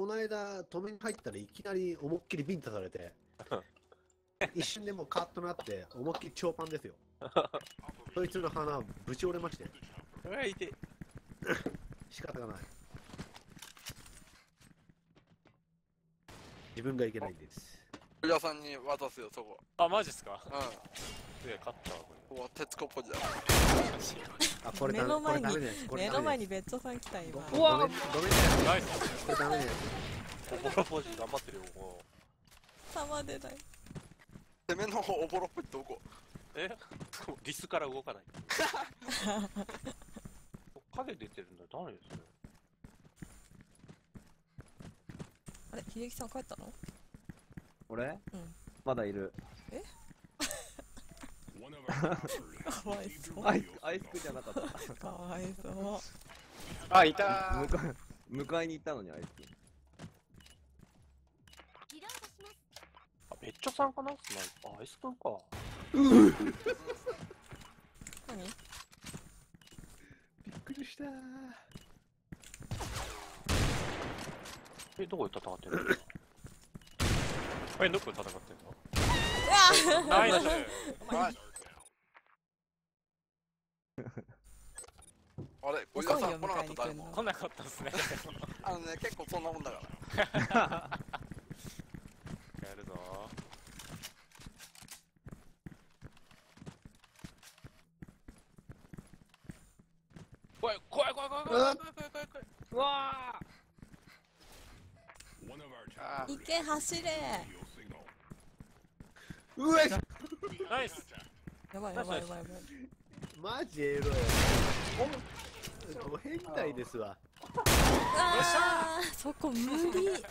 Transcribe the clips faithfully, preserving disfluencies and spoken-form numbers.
この間止めに入ったらいきなり思いっきりビンタされて一瞬でもうカッとなって思いっきり長パンですよ。そいつの鼻ぶち折れまして。 うわいて仕方がない。自分がいけないんです。 おじさんに渡すよそこ。 あマジっすか。 うん。 で勝ったわこれ。 うわ鉄子っぽいじゃん。 あこれ目の前にこれダメですこれ目ダメですの前にベッチョさん来た今。 うわごめんごめんなさい。 ナイス。 これダメです。 おぼろポジ頑張ってるよもう。 様でだよ。 攻めのおぼろっぽいどこ？ えリスから動かない。影出てるんだ誰ですよ。 あれ秀樹さん帰ったの？ 俺？ うん。 まだいる。 え？かわいそう。 アイスアイスクじゃなかった。 かわいそう。 あいたー。 迎え迎えに行ったのにアイスク。 あベッチョさんかな。スナイパー。あアイスくんか。 何？ びっくりしたー。 えどこで戦ってるの？えどこで戦ってんの？ナイス。 あれおじさん来なかった誰も。 来なかったっすね。 あのね結構そんなもんだから。 やるぞー。怖い怖い怖い怖い怖い怖い怖い怖い怖い。うわ行け走れ。 うわいナイス。 やばいやばいやばいやばい。 マジエロい。もう変態ですわ。 ああそこ無理。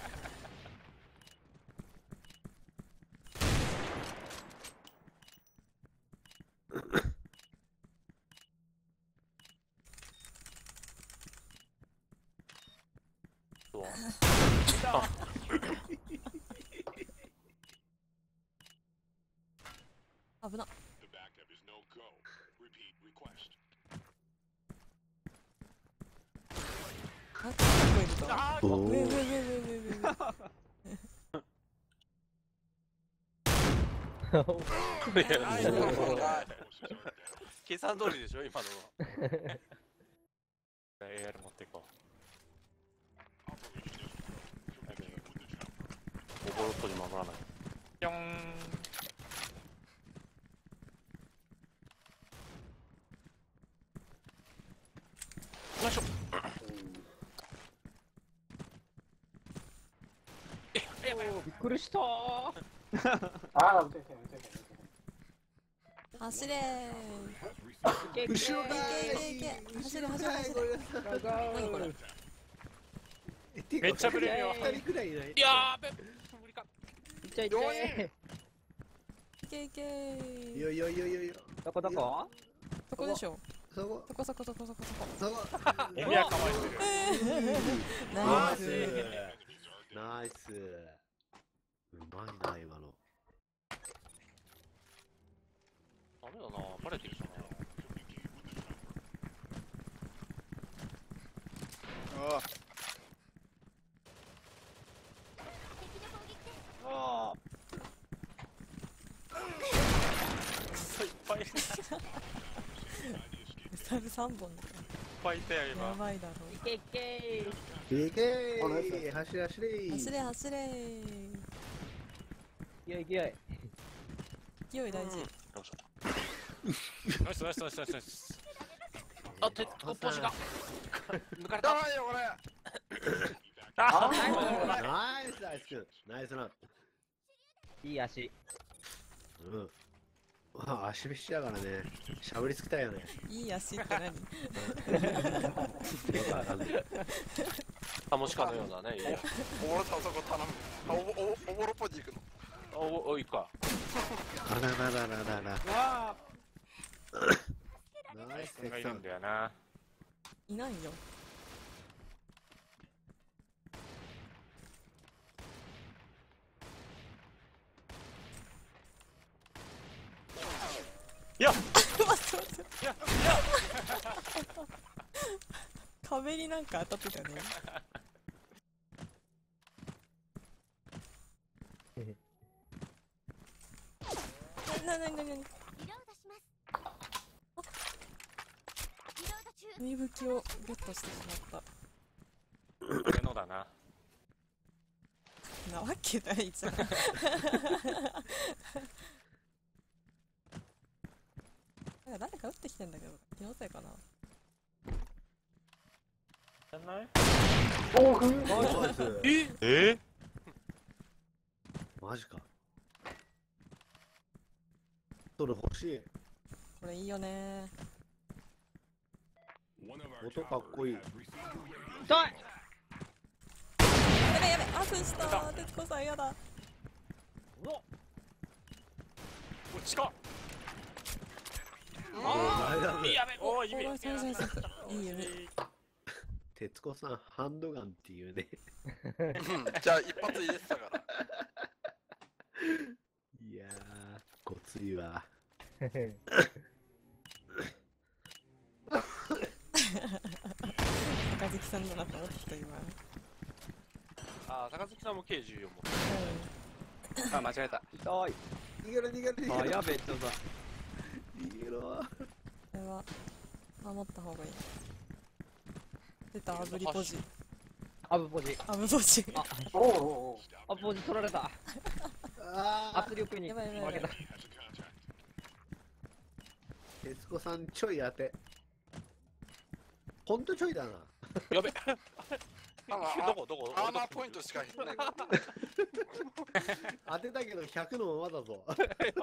危な。あ、聞こえるか。 お上上上上上ー上上。 計算通りでしょ今のは。エーアール 持っていこう。オボロットに守らない。ぴょん。よいしょ。 びっくりしたー。 ああ、打てて打てて走れー。 後ろだいけいけいけ。走れ走れ走れ。何これ。 めっちゃブレるよ。 二人くらいいない。 やーべ。無理か。 いっちゃいってー。 いけいけー。 よいよいよいよいよ。 どこどこ？ そこでしょ。 そこそこそこそこそこそこ。 そこ。 エリア構えてる。 ナイナイスス。 ナイス。うまいな今の。 ダメだなバレてきたな。 ああああいっぱいいっサブ三本だ。 ぱいいたよや今。 ばいだろ。 いけいけいけー。走れ走れ。 走れ走れ。 ー。いけいけ。 勢い大事。 よいしょ。ナイスナイスナイスナイスナイス。あ鉄コポジが抜かれた。 やばいよこれ。 あナイスナイスナイスな。 いい足。 うん。あ足引しやからね。しゃぶりつきたいよね。 いい足って何？ カモシカのようなね。いやおぼろさんそこ頼む。あおおおぼろポジ行くの。 おおいいか。 あらららららら。 わあ。 ナイスがいるんだよな。 いないよ。 いや待って待って。 いや壁になんか当たってたね。 ななになになに。身武器をゲットしてしまっ俺のだな。 た。なわけないじゃん。なんか誰か撃ってきてんだけど、気のせいかな。 じゃない？ おー、ふん。 ナイス。 ええ？ マジか。それ欲しい。 これいいよね。 音かっこいい。 痛い。 やべやべ、アフしたー。徹子さんやだ。 おこっちか。 あー、 いいやべ。おお、いいね。 おー、そうそうそうそう。いい夢。 徹子さん、ハンドガンっていうね。 うんじゃあ一発入れてたから。 いやー、ごついわ。 高月さんだなと思ってた今。 あー、高月さんも計じゅうよんも。 あ、間違えた。 痛い。 逃げろ逃げろ逃げろ。 あ、やべえ、ちょっと。 逃げろ。 これは守った方がいい。出た、炙りポジ。 アブポジ。 アブポジ。 あ、 おーおーおー。 アブポジ取られた。 あ圧力にやばいやばいやばい負けた。 ー、徹子さんちょい当て。ほんとちょいだな。 やべ。 あのどこどこ？ アーマーポイントしか減ってないから。 当てたけどひゃくのままだぞ。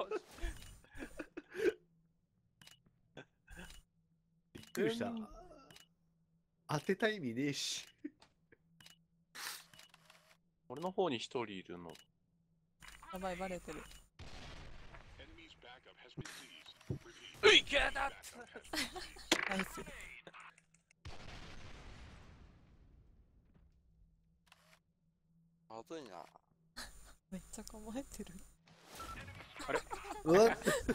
びっくりした。当てた意味ねえし。 俺の方に一人いるの。 やばい、バレてる。 ういけた。 ナイス。 まずいな。 めっちゃ構えてる。 うわっ。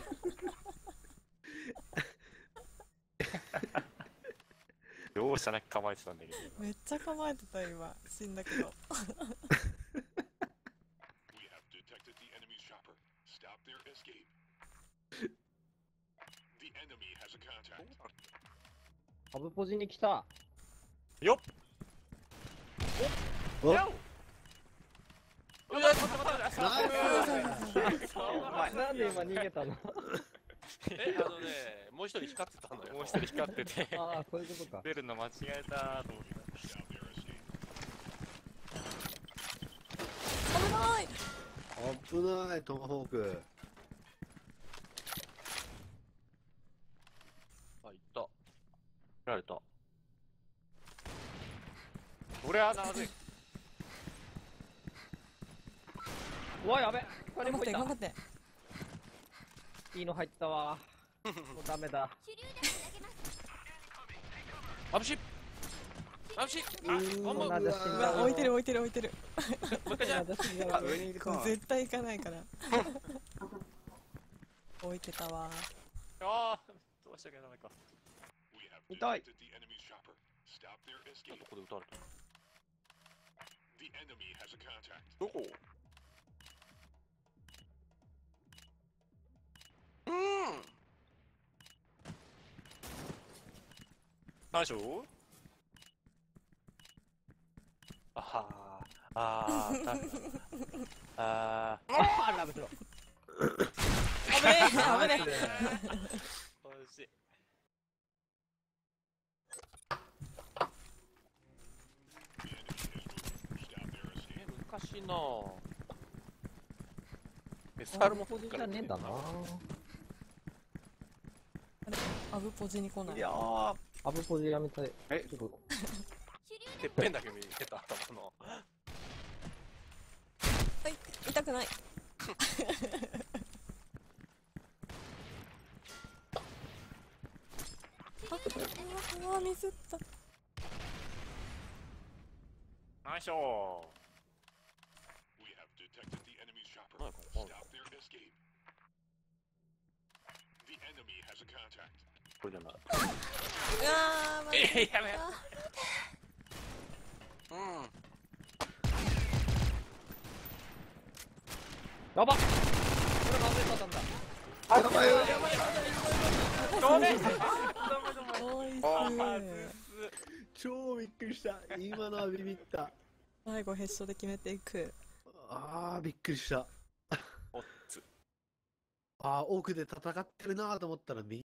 容赦なく構えてたんだけど。 めっちゃ構えてた今。死んだけど。 アブポジに来た。 よっ。 おやお。うわ、ちょっと待って待って。 なんで今逃げたの？ え、あのね、もう一人光ってたんだよ。もう一人光ってて。 ああ、そういうことか。 出るの間違えたと思って。 危ない。 危ない、トマホーク。 あ、いった。切られた。俺はなぜ。 うわ、やべ。二人頑張って、 もいた頑張。って。 いいの入ったわ。もうダメだ。 まぶしい。まぶしい。あ、あんま。 同じ死んうわ、 だ。 置いてる置いてる置いてる。 もう一回じゃん。 同じ死んだ。 上にいるか。 絶対行かないから。置いてたわ。 ああ、どうしなきゃダメか。 痛い。 どこで撃たれたの？ どこ？うーん。 何でしょう？あはー。あー、ダメだ。あー。 ああ、ラブスロ危ねえ、危ねおいしい。え、難しいなぁ。エスアールもポジじゃねえんだな。 アブポジに来ない。 いやー、 アブポジやめたい。 えちょっと。 てっぺんだけ見てた頭の。 はい、痛くない。あ、うわ、ミスった。 ナイスショー。何かここれじゃない。 うわー、マジえー、やめあうん。 やばっ。これまずいパターンだ。 やばいよ。 ダメおいあす超びっくりした。今のはビビった。 最後ヘッショで決めていく。 あー、びっくりした。 おっつあー、奥で戦ってるなーと思ったら、